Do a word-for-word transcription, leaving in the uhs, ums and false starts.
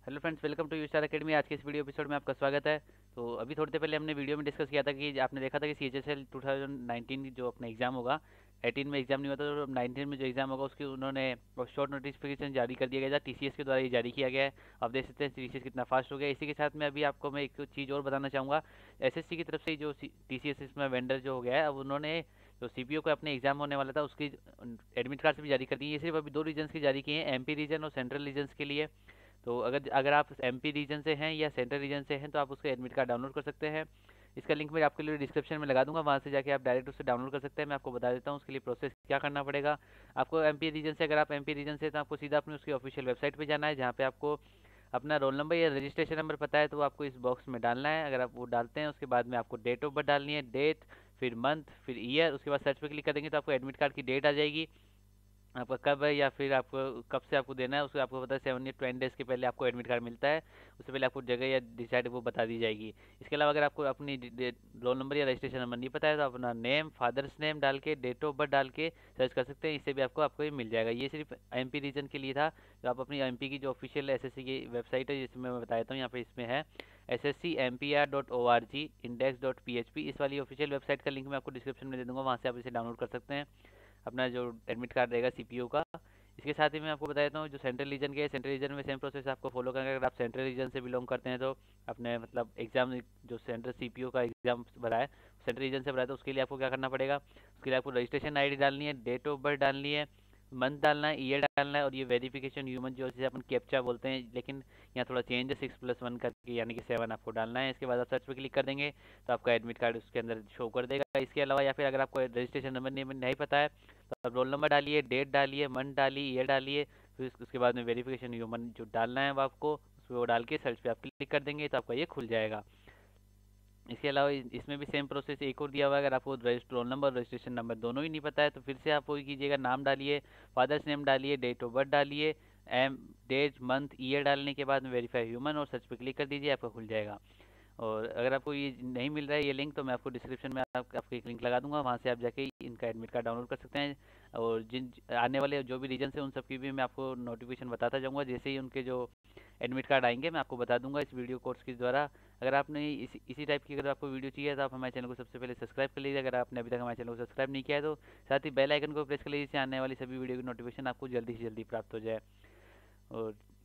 Hello friends, welcome to U star academy. आज के इस वीडियो एपिसोड में आपका स्वागत है। तो अभी थोड़ी देर पहले हमने वीडियो में डिस्कस किया था कि आपने देखा था कि C H S L two thousand nineteen की जो अपना एग्ज़ाम होगा, एटीन में एग्ज़ाम नहीं होता तो नाइनटीन में जो एग्ज़ाम होगा उसकी उन्होंने शॉर्ट नोटिफिकेशन जारी कर दिया गया था। टी सी एस के द्वारा ये जारी किया गया है। आप देख सकते हैं टी सी एस कितना फास्ट हो गया। इसी के साथ में अभी आपको मैं एक चीज़ और बताना चाहूँगा। एस एस सी की तरफ से जो टी सी एस इसमें वेंडर जो हो गया है, अब उन्होंने जो सी पी ओ का अपने एग्जाम होने वाला था उसकी एडमिट कार्ड से भी जारी कर दी है। ये सिर्फ अभी दो रीजन्स की जारी किए हैं, एम पी रीजन और सेंट्रल रीजन्स के लिए। तो अगर अगर आप एम पी रीजन से हैं या सेंट्रल रीजन से हैं तो आप उसका एडमिट कार्ड डाउनलोड कर सकते हैं। इसका लिंक मैं आपके लिए डिस्क्रिप्शन में लगा दूंगा, वहाँ से जाके आप डायरेक्ट उससे डाउनलोड कर सकते हैं। मैं आपको बता देता हूँ उसके लिए प्रोसेस क्या करना पड़ेगा। आपको एम पी रीजन से, अगर आप एम पी रीजन से तो आपको सीधा अपनी उसकी ऑफिशियल वेबसाइट पर जाना है, जहाँ पे आपको अपना रोल नंबर या रजिस्ट्रेशन नंबर पता है तो आपको इस बॉक्स में डालना है। अगर आप वो डालते हैं उसके बाद में आपको डेट ऑफ बर्थ डालनी है, डेट, फिर मंथ, फिर ईयर, उसके बाद सर्च पे क्लिक करेंगे तो आपको एडमिट कार्ड की डेट आ जाएगी। आपका कब है या फिर आपको कब से आपको देना है उसको आपको पता है, सेवन या ट्वेंटी डेज़ के पहले आपको एडमिट कार्ड मिलता है। उससे पहले आपको जगह या डिसाइड वो बता दी जाएगी। इसके अलावा अगर आपको अपनी रोल नंबर या रजिस्ट्रेशन नंबर नहीं पता है तो अपना नेम, फादर्स नेम डाल के, डेट ऑफ बर्थ डाल के सर्च कर सकते हैं। इससे भी आपको आपको ये मिल जाएगा। ये सिर्फ एम पी रीजन के लिए था। तो आप अपनी एम पी की जो ऑफिशियल एस एस सी की वेबसाइट है, जिसमें मैं बता देता हूँ, यहाँ पे इसमें है S S C M P R dot O R G index dot P H P. इस वाली ऑफिशियल वेबसाइट का लिंक मैं आपको डिस्क्रिप्शन में दे दूँगा, वहाँ से आप इसे डाउनलोड कर सकते हैं, अपना जो एडमिट कार्ड रहेगा सी पी ओ का। इसके साथ ही मैं आपको बता देता हूँ जो सेंट्रल रीजन के, सेंट्रल रीजन में सेम प्रोसेस आपको फॉलो करना है। अगर आप सेंट्रल रीजन से बिलोंग करते हैं तो अपने मतलब एग्जाम जो सेंट्रल सी पी ओ का एग्जाम भरा है, सेंट्रल रीजन से भरा है, तो उसके लिए आपको क्या करना पड़ेगा। उसके लिए आपको रजिस्ट्रेशन आई डी डालनी है, डेट ऑफ बर्थ डालनी है, मंथ डालना है, ईयर डालना है, और ये वेरिफिकेशन ह्यूमन जो जिसे अपन कैप्चा बोलते हैं, लेकिन यहाँ थोड़ा चेंज है, सिक्स प्लस वन करके यानी कि सेवन आपको डालना है। इसके बाद आप सर्च पे क्लिक कर देंगे तो आपका एडमिट कार्ड उसके अंदर शो कर देगा। इसके अलावा या फिर अगर आपको रजिस्ट्रेशन नंबर नहीं, नहीं पता है तो आप रोल नंबर डालिए, डेट डालिए, मंथ डालिए, ईयर डालिए, फिर उसके बाद में वेरिफिकेशन ह्यूमन जो डालना है वो आपको उसमें वो डाल के सर्च पे आप क्लिक कर देंगे तो आपका ये खुल जाएगा। इसके अलावा इस- इसमें भी सेम प्रोसेस एक और दिया हुआ है। अगर आपको रजिस्टर रोल नंबर और रजिस्ट्रेशन नंबर दोनों ही नहीं पता है तो फिर से आप वही कीजिएगा, नाम डालिए, फादर्स नेम डालिए, डेट ऑफ बर्थ डालिए, एम डेट मंथ ईयर डालने के बाद में वेरीफाई ह्यूमन और सर्च पे क्लिक कर दीजिए, आपका खुल जाएगा। और अगर आपको ये नहीं मिल रहा है ये लिंक, तो मैं आपको डिस्क्रिप्शन में आप, आपको एक लिंक लगा दूंगा, वहाँ से आप जाके इनका एडमिट कार्ड डाउनलोड कर सकते हैं। और जिन आने वाले जो भी रीजन है उन सब की भी मैं आपको नोटिफिकेशन बताता जाऊँगा। जैसे ही उनके जो एडमिट कार्ड आएंगे मैं आपको बता दूंगा इस वीडियो कोर्स के द्वारा। अगर आपने इसी इसी टाइप की अगर आपको वीडियो चाहिए तो आप हमारे चैनल को सबसे पहले सब्सक्राइब कर लीजिए। अगर आपने अभी तक हमारे चैनल को सब्सक्राइब नहीं किया है तो साथ ही बेल आइकन को प्रेस कर लीजिए, आने वाली सभी वीडियो की नोटिफिकेशन आपको जल्दी से जल्दी प्राप्त हो जाए। और